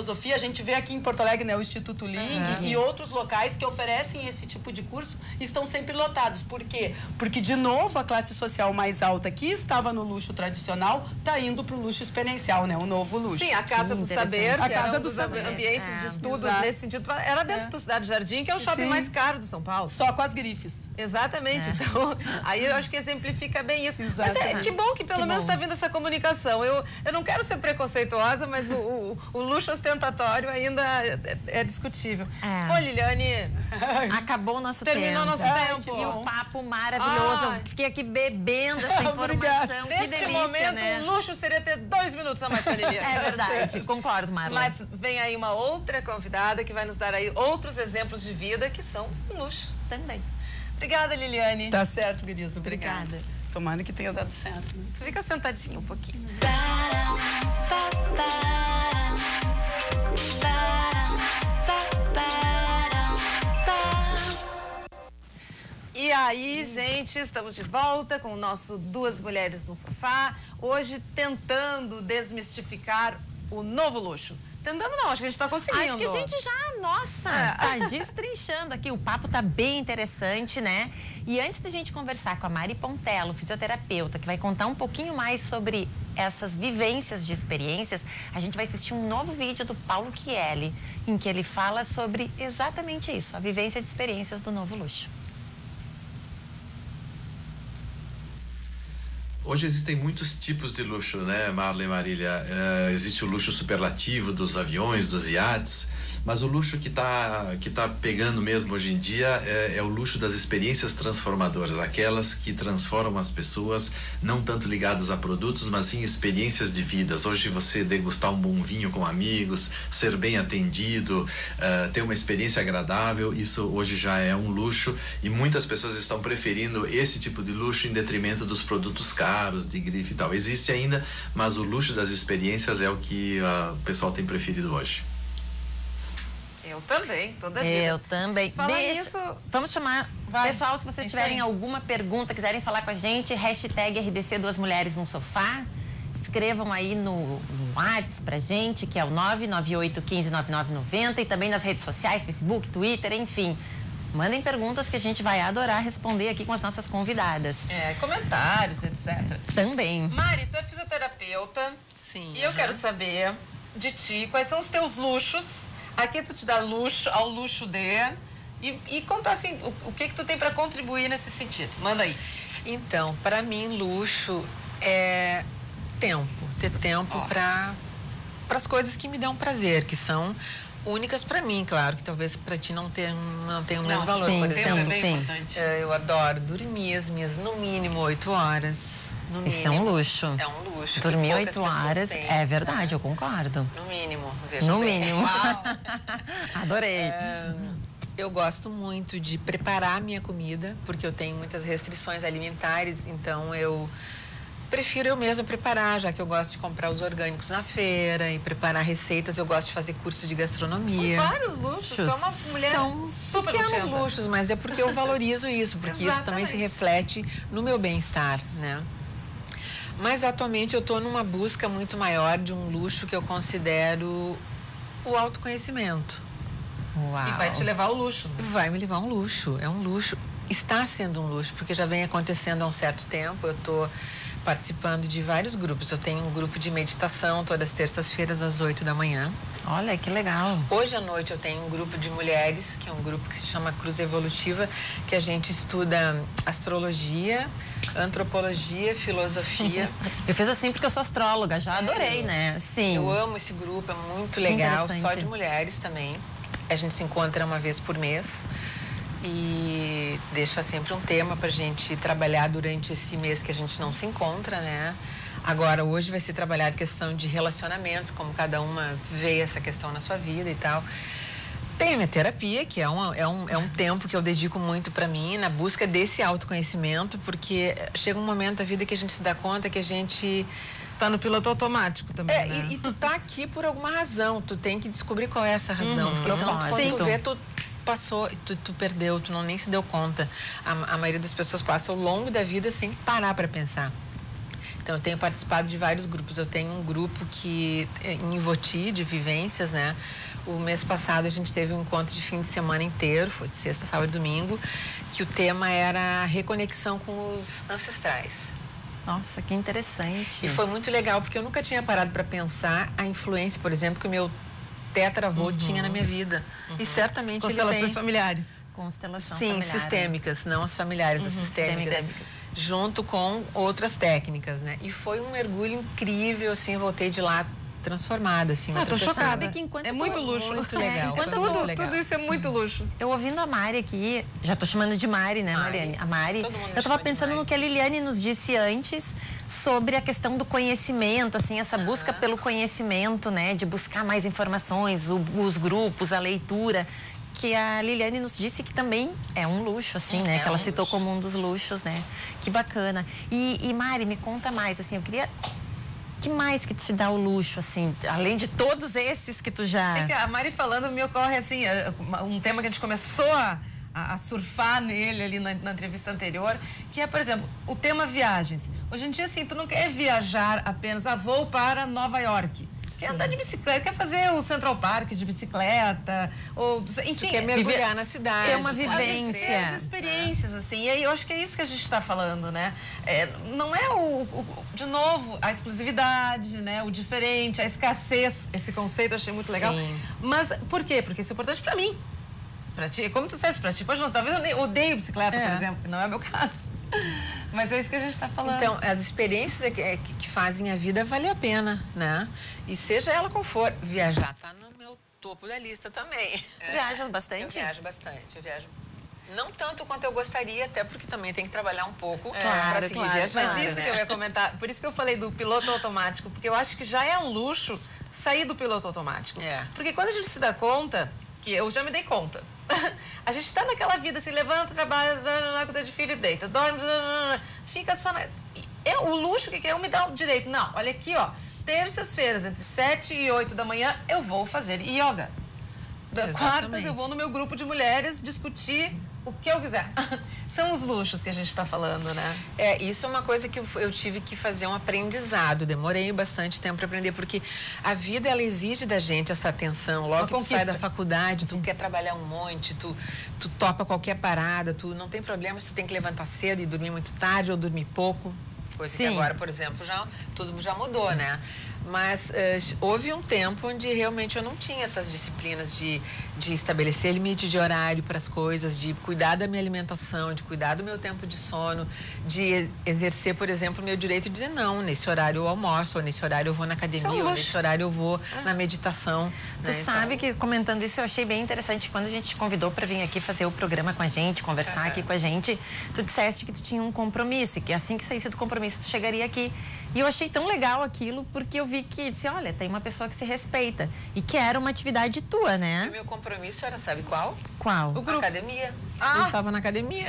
gente vê aqui em Porto Alegre, né, o Instituto Ling uhum. e outros locais que oferecem esse tipo de curso estão sempre lotados. Por quê? Porque, de novo, a classe social mais alta que estava no luxo tradicional está indo para o luxo experiencial, né? O novo luxo. Sim, a Casa do Saber, que a Casa era um do dos Saber. ambientes é, de estudos exato. nesse sentido. Era dentro é. do Cidade Jardim, que é o shopping Sim. mais caro de São Paulo. Só com as grifes. Exatamente. É. Então, aí eu acho que exemplifica bem isso. Exatamente. Mas é, que bom que pelo que menos está vindo essa comunicação. Eu, eu não quero ser preconceituosa, mas o, o, o luxo ostentatório ainda é, é discutível. É. Pô, Liliane... Acabou o nosso Terminou tempo. Terminou nosso tempo. E o papo maravilhoso. Ai. Eu fiquei aqui bebendo essa informação. Que Neste delícia, momento, né? o luxo seria ter dois minutos a mais com a Liliane. É verdade. Concordo, Marla. Mas vem aí uma outra convidada que vai nos dar aí outros exemplos de vida que são um luxo. Também. Obrigada, Liliane. Tá certo, Gurias. Obrigada. Obrigada. Tomara que tenha dado certo. Né? Você fica sentadinho um pouquinho. E aí, gente, estamos de volta com o nosso Duas Mulheres no Sofá. Hoje tentando desmistificar o novo luxo. Tentando não, acho que a gente está conseguindo. Acho que a gente já, nossa, é. tá destrinchando aqui. O papo tá bem interessante, né? E antes da gente conversar com a Mari Pontello, fisioterapeuta, que vai contar um pouquinho mais sobre essas vivências de experiências, a gente vai assistir um novo vídeo do Paulo Chielli, em que ele fala sobre exatamente isso, a vivência de experiências do novo luxo. Hoje existem muitos tipos de luxo, né, Marla e Marília? Uh, existe o luxo superlativo dos aviões, dos iates, mas o luxo que está que tá pegando mesmo hoje em dia é, é o luxo das experiências transformadoras, aquelas que transformam as pessoas, não tanto ligadas a produtos, mas sim experiências de vidas. Hoje você degustar um bom vinho com amigos, ser bem atendido, uh, ter uma experiência agradável, isso hoje já é um luxo e muitas pessoas estão preferindo esse tipo de luxo em detrimento dos produtos caros, de grife e tal. Existe ainda, mas o luxo das experiências é o que uh, o pessoal tem preferido hoje. Eu também, toda vida. Eu também. Fala Deixa... isso. Vamos chamar. Vai. Pessoal, se vocês Isso tiverem aí. alguma pergunta, quiserem falar com a gente, hashtag R D C Duas Mulheres no Sofá. Escrevam aí no, no WhatsApp pra gente, que é o nove nove oito um cinco nove nove nove zero, e também nas redes sociais, Facebook, Twitter, enfim. Mandem perguntas que a gente vai adorar responder aqui com as nossas convidadas. É, comentários, etcétera. Também. Mari, tu é fisioterapeuta. Sim. E eu quero saber de ti quais são os teus luxos. Aqui tu te dá luxo ao luxo de... E, e contar assim, o, o que que tu tem para contribuir nesse sentido. Manda aí. Então, para mim, luxo é tempo. Ter tempo Ó. para as coisas que me dão prazer, que são únicas para mim, claro, que talvez para ti não tenha não tenha o mesmo Não, valor, sim, por sim, exemplo. É bem sim. importante. É, eu adoro dormir as minhas, no mínimo, oito horas. No Isso é mínimo. um luxo. É um luxo. que Dormir poucas oito pessoas horas, têm, é verdade, né? eu concordo. No mínimo, veja No bem. mínimo. Uau. Adorei. É, eu gosto muito de preparar a minha comida, porque eu tenho muitas restrições alimentares, então eu prefiro eu mesma preparar, já que eu gosto de comprar os orgânicos na feira e preparar receitas. Eu gosto de fazer cursos de gastronomia. São vários luxos. Tu é uma mulher São super pequenos luxenta. luxos, mas é porque eu valorizo isso, porque isso também se Exatamente. reflete no meu bem-estar, né? Mas atualmente eu estou numa busca muito maior de um luxo que eu considero o autoconhecimento. Uau. E vai te levar ao luxo. Vai me levar um luxo, é um luxo. Está sendo um luxo, porque já vem acontecendo há um certo tempo. Eu estou participando de vários grupos. Eu tenho um grupo de meditação todas as terças-feiras às oito da manhã. Olha, que legal. Hoje à noite eu tenho um grupo de mulheres, que é um grupo que se chama Cruz Evolutiva, que a gente estuda astrologia, antropologia, filosofia. Eu fiz assim porque eu sou astróloga, já adorei, né? Sim. Eu amo esse grupo, é muito legal, interessante. só de mulheres também. A gente se encontra uma vez por mês e deixa sempre um tema para a gente trabalhar durante esse mês que a gente não se encontra, né? Agora, hoje vai ser trabalhada a questão de relacionamentos, como cada uma vê essa questão na sua vida e tal. Tem a minha terapia, que é, uma, é, um, é um tempo que eu dedico muito para mim, na busca desse autoconhecimento, porque chega um momento da vida que a gente se dá conta que a gente... Tá no piloto automático também, É, né? e, e tu tá aqui por alguma razão, tu tem que descobrir qual é essa razão, Uhum, porque senão tu, quando sim. tu vê, tu passou, tu, tu perdeu, tu não nem se deu conta. A, a maioria das pessoas passa ao longo da vida sem parar para pensar. Então, eu tenho participado de vários grupos. Eu tenho um grupo que, em Ivoti, de vivências, né? O mês passado a gente teve um encontro de fim de semana inteiro, foi de sexta, sábado e domingo, que o tema era reconexão com os ancestrais. Nossa, que interessante. E foi muito legal, porque eu nunca tinha parado para pensar a influência, por exemplo, que o meu tetravô uhum. tinha na minha vida. Uhum. E certamente ele tem... Constelações familiares. Constelação Sim, familiar, sistêmicas, né? Não as familiares, uhum, as sistêmicas. sistêmicas. Junto com outras técnicas, né? E foi um mergulho incrível, assim, eu voltei de lá transformada, assim. Ah, tô pessoa. chocada. Que enquanto é muito tu... luxo. Muito legal. É, enquanto tudo, muito legal. tudo isso é muito luxo. Eu ouvindo a Mari aqui, já tô chamando de Mari, né, Mari. Mariane? A Mari. Todo mundo Eu tava chama de pensando Mari. no que a Liliane nos disse antes sobre a questão do conhecimento, assim, essa Uhum. busca pelo conhecimento, né, de buscar mais informações, o, os grupos, a leitura, que a Liliane nos disse que também é um luxo, assim, Hum, né, é que ela um citou luxo. como um dos luxos, né? Que bacana. E, e Mari, me conta mais, assim, eu queria... Que mais que te dá o luxo, assim, além de todos esses que tu já... É que a Mari falando me ocorre, assim, um tema que a gente começou a, a surfar nele ali na, na entrevista anterior, que é, por exemplo, o tema viagens. Hoje em dia, assim, tu não quer viajar apenas a voo para Nova York. Quer andar de bicicleta, quer fazer o Central Park de bicicleta, ou, enfim... Tu quer mergulhar viver, na cidade. Ter uma vivência. As experiências, assim, e aí eu acho que é isso que a gente está falando, né? É, não é, o, o, de novo, a exclusividade, né? O diferente, a escassez, esse conceito eu achei muito legal. Sim. Mas por quê? Porque isso é importante para mim. Pra ti, como tu disseste, pra ti, pode não, talvez eu nem odeio bicicleta, É. por exemplo, que não é o meu caso. Mas é isso que a gente está falando. Então, as experiências é que, é que, que fazem a vida valer a pena, né? E seja ela qual for, viajar tá no meu topo da lista também. Tu viajas bastante? Eu viajo bastante, eu viajo. Não tanto quanto eu gostaria, até porque também tem que trabalhar um pouco É, para seguir claro. viajando, Mas isso né? que eu ia comentar, por isso que eu falei do piloto automático, porque eu acho que já é um luxo sair do piloto automático. É. Porque quando a gente se dá conta, que eu já me dei conta, a gente está naquela vida, se levanta, trabalha, cuida de filho e deita, dorme, fica só na... É o luxo que eu me dá o direito. Não, olha aqui, ó, terças-feiras, entre sete e oito da manhã, eu vou fazer yoga. Exatamente. Quartas, eu vou no meu grupo de mulheres discutir o que eu quiser. São os luxos que a gente está falando, né? É, isso é uma coisa que eu, eu tive que fazer um aprendizado. Demorei bastante tempo para aprender, porque a vida, ela exige da gente essa atenção. Logo Uma que tu conquista. sai da faculdade, tu quer trabalhar um monte, tu, tu topa qualquer parada, tu não tem problema se tu tem que levantar cedo e dormir muito tarde ou dormir pouco. Coisa que Sim. agora, por exemplo, já, tudo já mudou, né? Mas eh, houve um tempo onde realmente eu não tinha essas disciplinas de, de estabelecer limite de horário para as coisas, de cuidar da minha alimentação, de cuidar do meu tempo de sono, de exercer, por exemplo, o meu direito de dizer não, nesse horário eu almoço, ou nesse horário eu vou na academia, Isso é um ou luxo. nesse horário eu vou na meditação. Tu né? sabe Então, que, comentando isso, eu achei bem interessante. Quando a gente te convidou para vir aqui fazer o programa com a gente, conversar aqui com a gente, tu disseste que tu tinha um compromisso e que assim que saísse do compromisso, tu chegaria aqui. E eu achei tão legal aquilo, porque eu vi que, disse, olha, tem uma pessoa que se respeita e que era uma atividade tua, o né? meu compromisso era, sabe qual? Qual? O grupo. Academia. Ah! Eu estava na academia.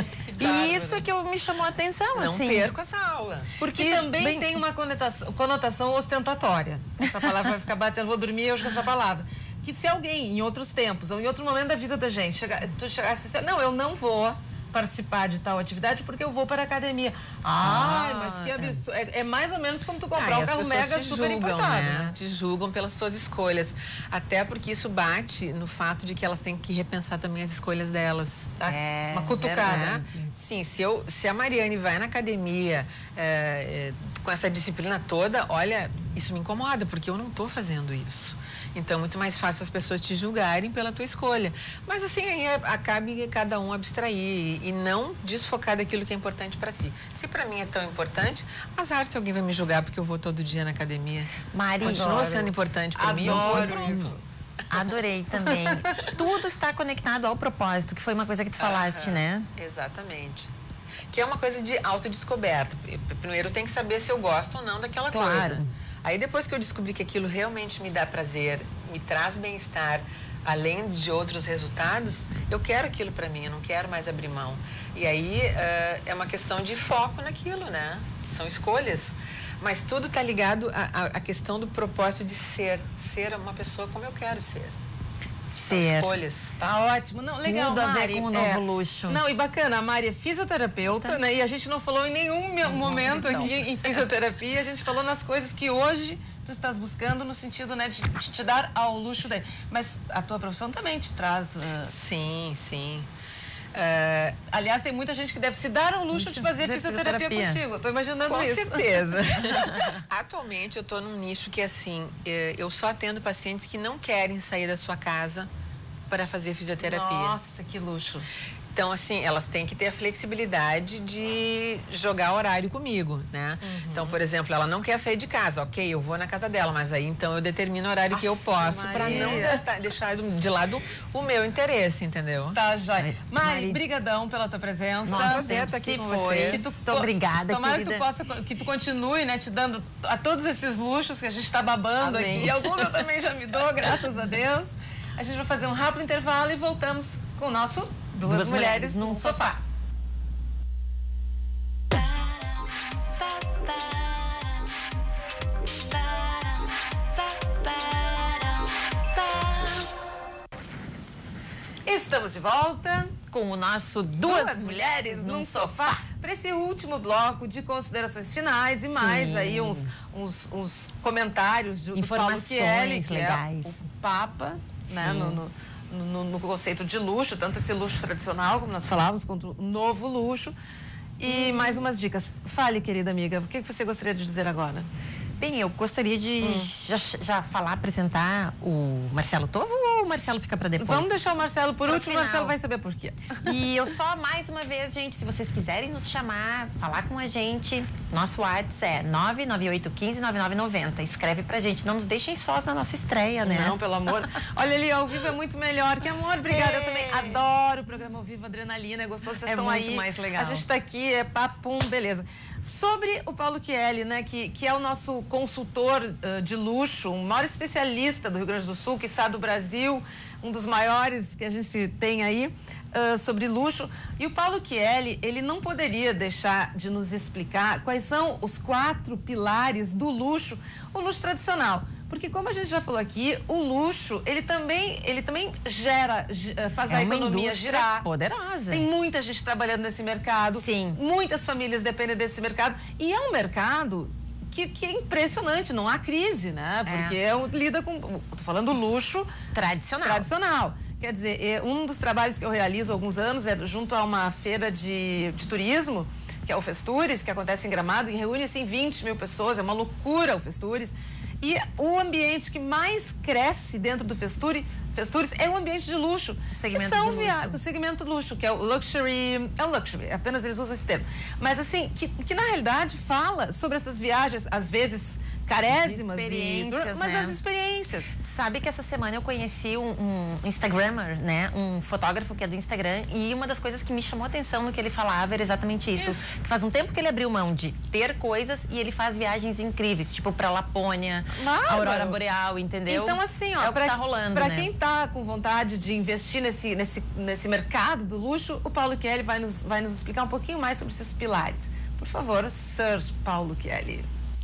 E isso que eu me chamou a atenção, Não assim. perco essa aula. Porque Que também bem- tem uma conotação, conotação ostentatória. Essa palavra vai ficar batendo, vou dormir hoje com essa palavra. Que se alguém, em outros tempos, ou em outro momento da vida da gente, chegar, tu chegasse assim, não, eu não vou participar de tal atividade porque eu vou para a academia. Ai, Ah, mas que é. absurdo. É, é mais ou menos como tu Ah, comprar e um as carro pessoas mega te super julgam, importado, né? né? Te julgam pelas tuas escolhas. Até porque isso bate no fato de que elas têm que repensar também as escolhas delas. Tá? É, Uma cutucada. Né? Sim, se, eu, se a Mariane vai na academia é, é, com essa disciplina toda, olha, isso me incomoda, porque eu não estou fazendo isso. Então, é muito mais fácil as pessoas te julgarem pela tua escolha. Mas, assim, aí é, acabe cada um abstrair e, e não desfocar daquilo que é importante para si. Se para mim é tão importante, azar se alguém vai me julgar porque eu vou todo dia na academia. Mari, Continua adoro. sendo importante para mim, eu vou e Adoro pronto. isso. adorei também. Tudo está conectado ao propósito, que foi uma coisa que tu falaste, Aham, né? Exatamente. Que é uma coisa de autodescoberta. Primeiro eu tenho que saber se eu gosto ou não daquela Claro. coisa. Aí depois que eu descobri que aquilo realmente me dá prazer, me traz bem-estar, além de outros resultados, eu quero aquilo para mim, eu não quero mais abrir mão. E aí uh, é uma questão de foco naquilo, né? São escolhas. Mas tudo está ligado à, à questão do propósito de ser. Ser uma pessoa como eu quero ser. ser. São escolhas. Tá ótimo. Não, legal, Tudo a ver Mari. com o novo luxo. Não, e bacana, a Mari é fisioterapeuta, né? E a gente não falou em nenhum me- momento então. aqui em fisioterapia, a gente falou nas coisas que hoje tu estás buscando no sentido, né, de, de te dar ao luxo daí. Mas a tua profissão também te traz... Uh... Sim, sim. Uh, Aliás, tem muita gente que deve se dar ao luxo de fazer de fisioterapia, fisioterapia. contigo. Eu tô imaginando Com isso. certeza. Atualmente eu estou num nicho que assim, eh, eu só atendo pacientes que não querem sair da sua casa para fazer fisioterapia. Nossa, que luxo. Então, assim, elas têm que ter a flexibilidade de jogar horário comigo, né? Uhum. Então, por exemplo, ela não quer sair de casa, ok, eu vou na casa dela, mas aí então eu determino o horário que eu Aff, posso para Maria. não de- deixar de lado o meu interesse, entendeu? Tá, Jai. Mari, Mari, brigadão pela tua presença. Nossa, prazer estar aqui se com foi. vocês. Que tu, Muito obrigada, tomara querida. que tu possa, que tu continue, né, te dando a todos esses luxos que a gente está babando Amém. aqui. E alguns eu também já me dou, graças a Deus. A gente vai fazer um rápido intervalo e voltamos com o nosso Duas, Duas Mulheres Mulheres num num Sofá. Estamos de volta. Com o nosso Duas, Duas mulheres num sofá. Para esse último bloco de considerações finais e mais Sim. aí uns, uns, uns comentários de, do Paulo Informações Chieli, que legais. é o Papa, né, no, no, no, no conceito de luxo, tanto esse luxo tradicional, como nós falávamos, quanto o novo luxo. E mais umas dicas. Fale, querida amiga, o que você gostaria de dizer agora? Bem, eu gostaria de Hum. já, já falar, apresentar o Marcelo Tovo ou o Marcelo fica para depois? Vamos deixar o Marcelo por Pro último, o final. Marcelo vai saber por quê. E eu só, mais uma vez, gente, se vocês quiserem nos chamar, falar com a gente, nosso WhatsApp é nove nove oito um cinco nove nove nove zero. Escreve pra gente, não nos deixem sós na nossa estreia, né? Não, pelo amor. Olha ali, ao vivo é muito melhor. Que amor, obrigada. Eu também adoro o programa ao vivo, adrenalina. É gostoso, vocês É estão muito aí. mais legal. A gente está aqui, é papum, beleza. Sobre o Paulo Chieli, né, que, que é o nosso consultor uh, de luxo, o maior especialista do Rio Grande do Sul, que está do Brasil, um dos maiores que a gente tem aí uh, sobre luxo. E o Paulo Chieli, ele não poderia deixar de nos explicar quais são os quatro pilares do luxo, o luxo tradicional. Porque como a gente já falou aqui, o luxo, ele também, ele também gera, faz É a uma economia indústria girar. poderosa. Tem muita gente trabalhando nesse mercado. Sim. Muitas famílias dependem desse mercado. E é um mercado que, que é impressionante, não há crise, né? Porque é. um, lida com... Tô falando luxo Tradicional. tradicional. Quer dizer, é, um dos trabalhos que eu realizo há alguns anos é junto a uma feira de, de turismo, que é o Festures, que acontece em Gramado, e reúne, assim, vinte mil pessoas. É uma loucura o Festures. E o ambiente que mais cresce dentro do Festures, Festures é o ambiente de luxo. O segmento que são de luxo. via... O segmento luxo, que é o luxury... É o luxury, apenas eles usam esse termo. Mas, assim, que, que na realidade fala sobre essas viagens, às vezes carésimas, e, Experiências, mas né? as experiências. Sabe que essa semana eu conheci um, um Instagrammer, né? Um fotógrafo que é do Instagram, e uma das coisas que me chamou a atenção no que ele falava era exatamente isso. Isso. Faz um tempo que ele abriu mão de ter coisas e ele faz viagens incríveis, tipo pra Lapônia, Bárbaro. Aurora Boreal, entendeu? Então, assim, ó, é o que pra, tá rolando, pra né? quem tá com vontade de investir nesse, nesse, nesse mercado do luxo, o Paulo Chieli vai nos, vai nos explicar um pouquinho mais sobre esses pilares. Por favor, Sir Paulo Chieli.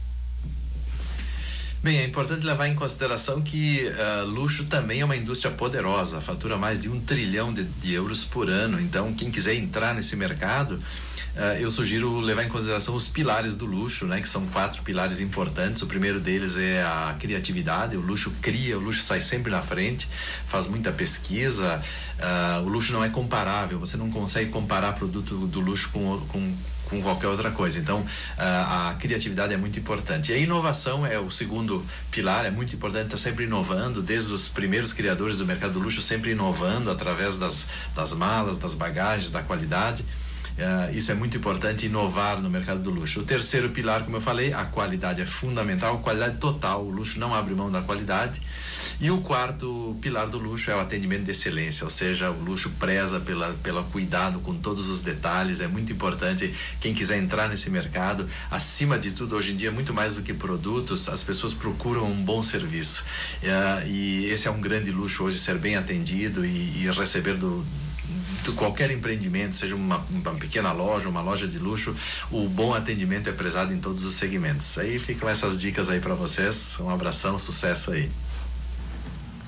Bem, é importante levar em consideração que uh, luxo também é uma indústria poderosa, fatura mais de um trilhão de, de euros por ano. Então, quem quiser entrar nesse mercado, uh, eu sugiro levar em consideração os pilares do luxo, né? Que são quatro pilares importantes. O primeiro deles é a criatividade. O luxo cria, o luxo sai sempre na frente, faz muita pesquisa. Uh, o luxo não é comparável. Você não consegue comparar produto do luxo com, com com qualquer outra coisa. Então, a, a criatividade é muito importante. E a inovação é o segundo pilar, é muito importante estar sempre inovando, desde os primeiros criadores do mercado do luxo, sempre inovando através das, das malas, das bagagens, da qualidade. Uh, isso é muito importante, inovar no mercado do luxo. O terceiro pilar, como eu falei, a qualidade é fundamental, qualidade total, o luxo não abre mão da qualidade. E o quarto pilar do luxo é o atendimento de excelência, ou seja, o luxo preza pela, pelo cuidado com todos os detalhes. É muito importante, quem quiser entrar nesse mercado, acima de tudo, hoje em dia, muito mais do que produtos, as pessoas procuram um bom serviço. Uh, e esse é um grande luxo hoje, ser bem atendido e, e receber do de qualquer empreendimento, seja uma, uma pequena loja, uma loja de luxo, o bom atendimento é prezado em todos os segmentos. Aí ficam essas dicas aí para vocês. Um abração, sucesso aí.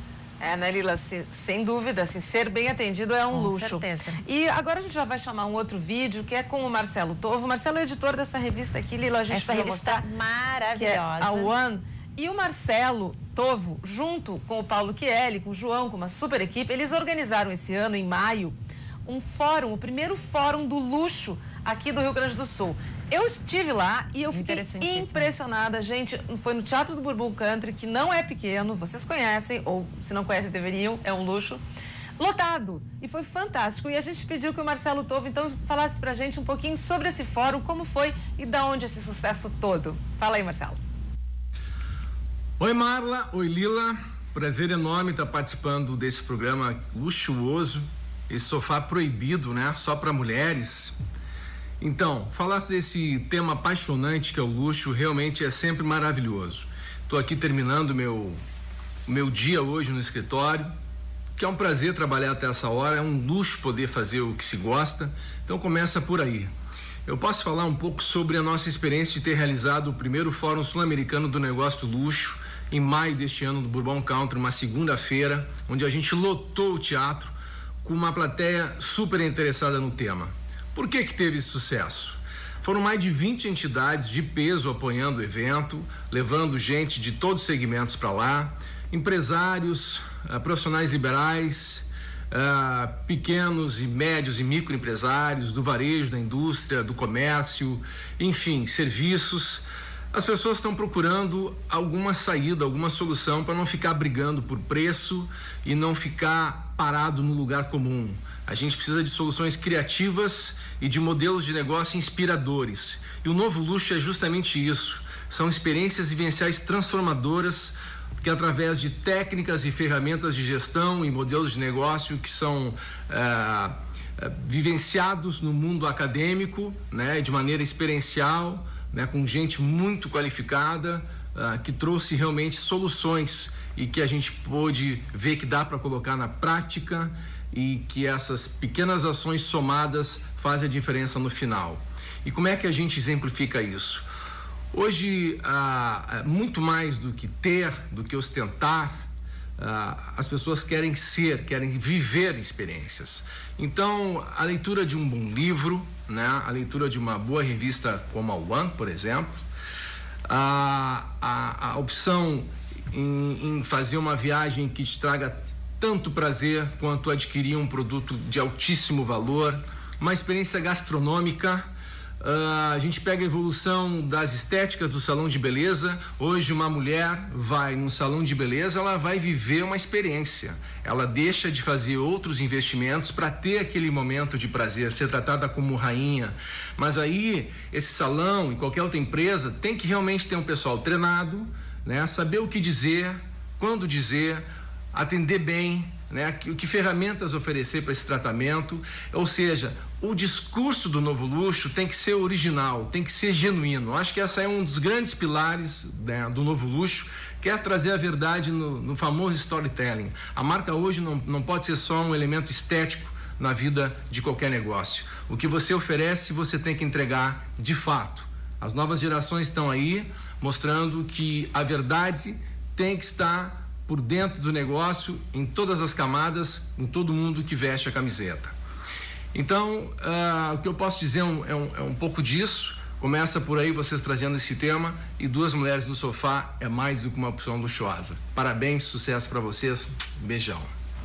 É, né, Lila? Se, sem dúvida, assim, ser bem atendido é um Com luxo. certeza. E agora a gente já vai chamar um outro vídeo, que é com o Marcelo Tovo. O Marcelo é editor dessa revista aqui, Lila, a gente Essa podia revista mostrar, maravilhosa. que é a One. E o Marcelo Tovo, junto com o Paulo Chieli, com o João, com uma super equipe, eles organizaram esse ano, em maio, um fórum, o primeiro fórum do luxo aqui do Rio Grande do Sul. Eu estive lá e eu fiquei impressionada, gente. Foi no Teatro do Bourbon Country, que não é pequeno, vocês conhecem, ou se não conhecem, deveriam, é um luxo. Lotado. E foi fantástico. E a gente pediu que o Marcelo Tovo, então, falasse pra gente um pouquinho sobre esse fórum, como foi e da onde esse sucesso todo. Fala aí, Marcelo. Oi, Marla. Oi, Lila. Prazer enorme estar participando desse programa luxuoso. Esse sofá proibido, né? Só para mulheres. Então, falar desse tema apaixonante que é o luxo realmente é sempre maravilhoso. Estou aqui terminando o meu, meu dia hoje no escritório, que é um prazer trabalhar até essa hora, é um luxo poder fazer o que se gosta, então começa por aí. Eu posso falar um pouco sobre a nossa experiência de ter realizado o primeiro Fórum Sul-Americano do Negócio do Luxo, em maio deste ano, do Bourbon Country, uma segunda-feira, onde a gente lotou o teatro com uma plateia super interessada no tema. Por que que teve esse sucesso? Foram mais de vinte entidades de peso apoiando o evento, levando gente de todos os segmentos para lá, empresários, uh, profissionais liberais, uh, pequenos e médios e microempresários, do varejo, da indústria, do comércio, enfim, serviços. As pessoas estão procurando alguma saída, alguma solução para não ficar brigando por preço e não ficar parado no lugar comum. A gente precisa de soluções criativas e de modelos de negócio inspiradores. E o novo luxo é justamente isso. São experiências vivenciais transformadoras que, através de técnicas e ferramentas de gestão e modelos de negócio que são é, é, vivenciados no mundo acadêmico, né, de maneira experiencial, né, com gente muito qualificada, uh, que trouxe realmente soluções e que a gente pôde ver que dá para colocar na prática e que essas pequenas ações somadas fazem a diferença no final. E como é que a gente exemplifica isso? Hoje, uh, muito mais do que ter, do que ostentar, Uh, as pessoas querem ser, querem viver experiências. Então, a leitura de um bom livro, né, a leitura de uma boa revista como a One, por exemplo, a, a, a opção em, em fazer uma viagem que te traga tanto prazer quanto adquirir um produto de altíssimo valor, uma experiência gastronômica. Uh, a gente pega a evolução das estéticas do salão de beleza. Hoje uma mulher vai num salão de beleza, ela vai viver uma experiência. Ela deixa de fazer outros investimentos para ter aquele momento de prazer, ser tratada como rainha. Mas aí, esse salão e qualquer outra empresa tem que realmente ter um pessoal treinado, né? Saber o que dizer, quando dizer, atender bem, né? Que, que ferramentas oferecer para esse tratamento. Ou seja, o discurso do novo luxo tem que ser original, tem que ser genuíno. Acho que essa é um dos grandes pilares, né, do novo luxo, que é trazer a verdade no, no famoso storytelling. A marca hoje não, não pode ser só um elemento estético na vida de qualquer negócio. O que você oferece, você tem que entregar de fato. As novas gerações estão aí mostrando que a verdade tem que estar por dentro do negócio, em todas as camadas, em todo mundo que veste a camiseta. Então, uh, o que eu posso dizer é um, é, um, é um pouco disso. Começa por aí, vocês trazendo esse tema, e Duas Mulheres no Sofá é mais do que uma opção luxuosa. Parabéns, sucesso para vocês, beijão.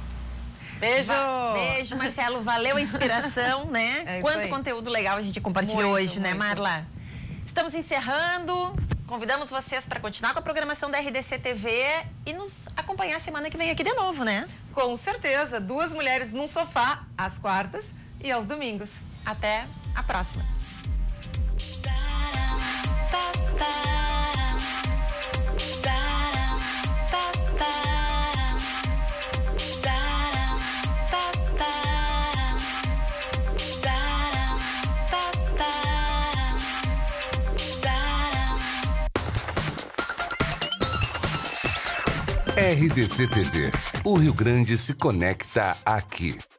Beijo! Beijo, Marcelo, valeu a inspiração, né? É Quanto aí. Conteúdo legal a gente compartilhou Muito, hoje, né, muito. Marla? Estamos encerrando. Convidamos vocês para continuar com a programação da R D C T V e nos acompanhar semana que vem aqui de novo, né? Com certeza, Duas Mulheres num Sofá, às quartas e aos domingos. Até a próxima. R D C T V. O Rio Grande se conecta aqui.